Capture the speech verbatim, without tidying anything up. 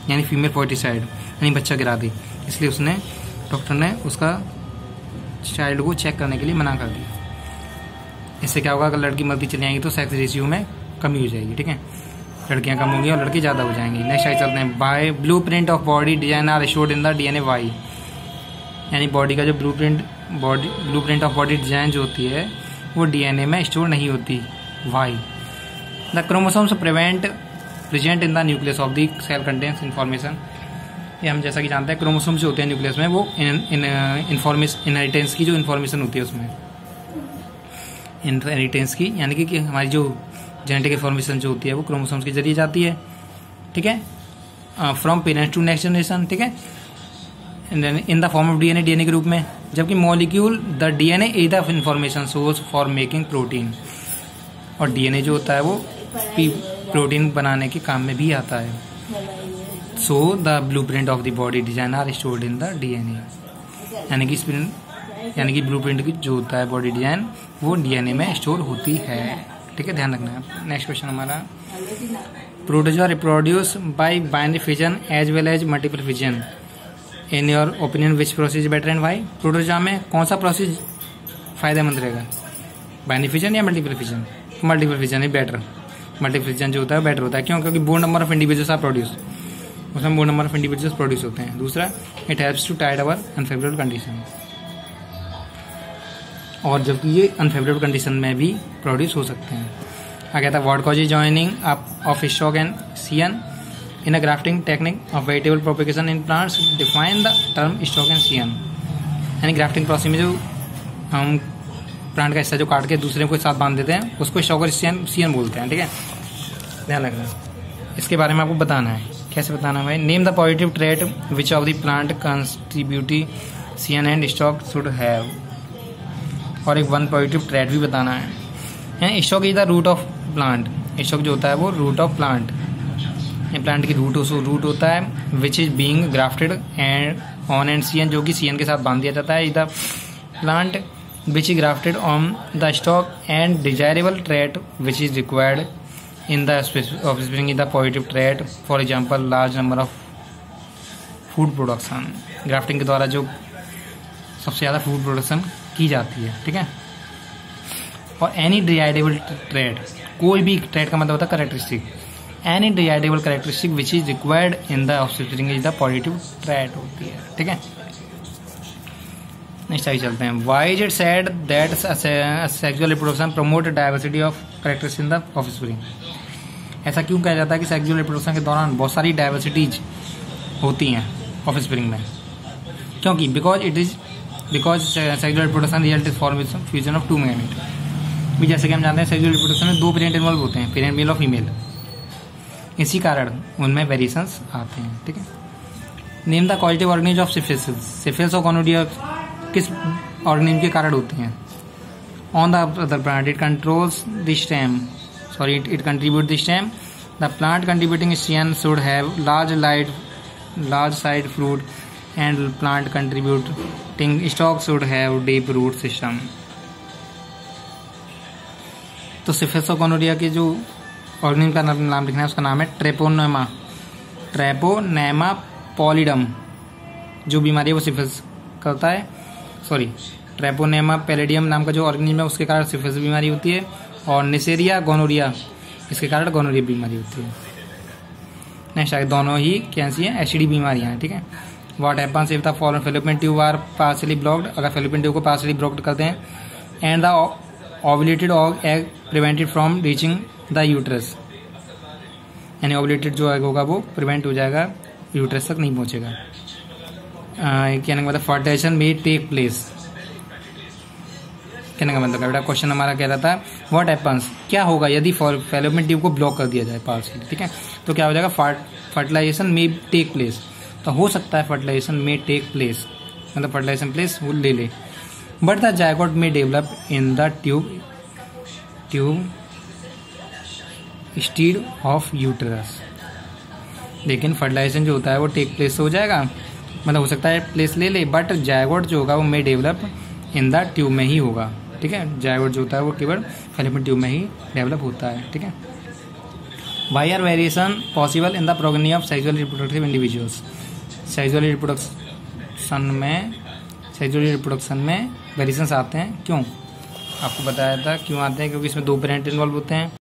यानी फीमेल फोर्टिसाइड, यानी बच्चा गिरा दी, इसलिए उसने डॉक्टर ने उसका चाइल्ड को चेक करने के लिए मना कर दी। इससे क्या होगा, अगर लड़की मरती चली जाएंगी तो सेक्स रेशियो में कमी हो जाएगी, ठीक है, लड़कियां कम होंगी और लड़के ज़्यादा हो जाएंगे। नेक्स्ट आगे चलते हैं। By blueprint of body design are stored in the DNA why, यानी बॉडी का जो blueprint body blueprint of body design जो होती है वो डीएनए में स्टोर नहीं होती, why. The chromosomes prevent present in the nucleus of the cell contains information, ये हम जैसा कि जानते हैं क्रोमोसोम्स जो होते हैं न्यूक्लियस में वो इन्फॉर्मेशन इनहेरिटेंस की जो इन्फॉर्मेशन होती है उसमें इनहेरिटेंस की, यानी कि, कि हमारी जो जेनेटिक इन्फॉर्मेशन जो होती है वो क्रोमोसोम्स के जरिए जाती है, ठीक है, from parents to next generation, ठीक है, in the form of DNA, DNA के रूप में। जबकि molecule the DNA is the information source for making protein, और डीएनए जो होता है वो प्रोटीन बनाने के काम में भी आता है। So the blueprint of the body design are stored in the DNA, यानी कि यानी कि ब्लू प्रिंट की जो होता है बॉडी डिजाइन वो डीएनए में स्टोर होती है, ठीक है, ध्यान रखना है। नेक्स्ट क्वेश्चन हमारा, protozoa reproduce by binary fission as well as multiple fission, in your opinion which process better and why. Protozoa में कौन सा प्रोसेस फायदेमंद रहेगा, बाइनरी फिजन या मल्टीपल फिजन? मल्टीपल फिजन ही बेटर, मल्टीपल फिजन जो होता है बेटर होता है, क्यों? क्योंकि more number of individuals are produce, उसमें more number of individuals produce होते हैं। दूसरा, it helps to tide over unfavourable condition, और जबकि ये अनफेवरेबल कंडीशन में भी प्रोड्यूस हो सकते हैं। आगे आता है, what causes joining up of stock and scion in a grafting technique of vegetable propagation in plants, define the term stock and scion. यानी ग्राफ्टिंग प्रोसेस में जो हम प्लांट का हिस्सा जो काट के दूसरे को साथ बांध देते हैं उसको स्टॉक और सियन सियन बोलते हैं, ठीक है, ध्यान रखना। इसके बारे में आपको बताना है, कैसे बताना है भाई? Name the positive trait which of the plant contributive scion and stock should have, और एक वन पॉजिटिव ट्रेट भी बताना है। Stock is the root of plant, stock जो होता है वो रूट ऑफ प्लांट, ये प्लांट की रूट रूट होता है, which is being grafted and on and scion, जो कि सियन के साथ बांध दिया जाता है। Is the plant which is grafted on the stock and desirable trait which is required in the offspring is the positive trait, for example large number of food production. Grafting के द्वारा जो सबसे ज़्यादा फूड प्रोडक्शन की जाती है, ठीक है। और एनी डिजायरेबल ट्रेट, कोई भी ट्रेट का मतलब होता है characteristic, any desirable characteristic which is required in the offspring is the positive trait होती है, ठीक है। नेक्स्ट आगे चलते हैं। Why is it said that sexual reproduction promote diversity of characteristics in the offspring? ऐसा क्यों कहा जाता है कि सेक्सुअल रिप्रोडक्शन के दौरान बहुत सारी डाइवर्सिटीज होती हैं ऑफस्प्रिंग में? क्योंकि because it is because sexual reproduction result is formation fusion of two parent. भी जैसे कि हम जानते हैं सेक्सुअल रिप्रोडक्शन में दो पेरेंट इन्वॉल्व होते हैं, पेरेंट मेल और फीमेल, इसी कारण उनमें वेरिएशंस आते हैं, ठीक है। Name the causative organism of syphilis, syphilis और गोनोरिया किस ऑर्गेनिज्म के कारण होते हैं? On the other plant it controls the stem, sorry it contribute the stem, the plant contributing stem should have large light large side fruit and plant contributing stalk should have deep root system। तो syphilis और gonorrhoea के जो organism का नाम लिखना है उसका नाम है ट्रेपोनेमा ट्रेपोनेमा पॉलिडम। जो बीमारी है वो सिफिलिस करता है, सॉरी ट्रेपोनेमा पैलिडियम नाम का जो ऑर्गेनिज्म है उसके कारण सिफिलिस बीमारी होती है, और निसेरिया गोनोरिया इसके कारण गोनोरिया बीमारी होती है। नेक्स्ट आगे, दोनों ही कैसी हैं? एसिडी बीमारियां हैं, ठीक है। What happens if the fallopian tube are partially blocked? अगर fallopian tube को partially blocked करते हैं, and the ovulated egg prevented from reaching the uterus, यानी ovulated जो egg होगा वो prevent हो जाएगा, uterus तक नहीं पहुंचेगा। कहने का मतलब fertilization may take place, कहने का मतलब बेटा क्वेश्चन हमारा कह रहा था व्हाट हैपन्स, क्या होगा यदि fallopian tube को ब्लॉक कर दिया जाए partially, ठीक है, तो क्या हो जाएगा? फर्टिलाइजेशन may टेक प्लेस, तो हो सकता है फर्टिलाइजेशन में टेक प्लेस, मतलब फर्टिलाइजेशन प्लेस वो ले ले, बट द जायगोट में develop in the tube tube instead of uterus. लेकिन फर्टिलाइजेशन जो होता है वो टेक प्लेस हो जाएगा, मतलब हो सकता है प्लेस ले ले, बट जायगोट जो होगा वो में डेवलप इन द ट्यूब में ही होगा, ठीक है। जायगोट जो होता है वो केवल फैलोपियन ट्यूब में ही डेवलप होता है, ठीक है। Why are variation possible in the progeny of sexually reproductive individuals. Sexually reproduction में सेक्सुअली रिप्रोडक्शन में वेरिएशंस आते हैं, क्यों? आपको बताया था क्यों आते हैं, क्योंकि इसमें दो पेरेंट इन्वॉल्व होते हैं।